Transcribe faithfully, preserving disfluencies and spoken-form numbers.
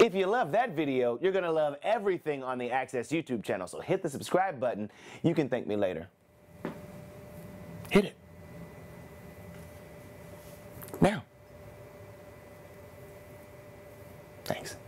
If you love that video, you're going to love everything on the Access YouTube channel. So hit the subscribe button. You can thank me later. Hit it. Now. Thanks.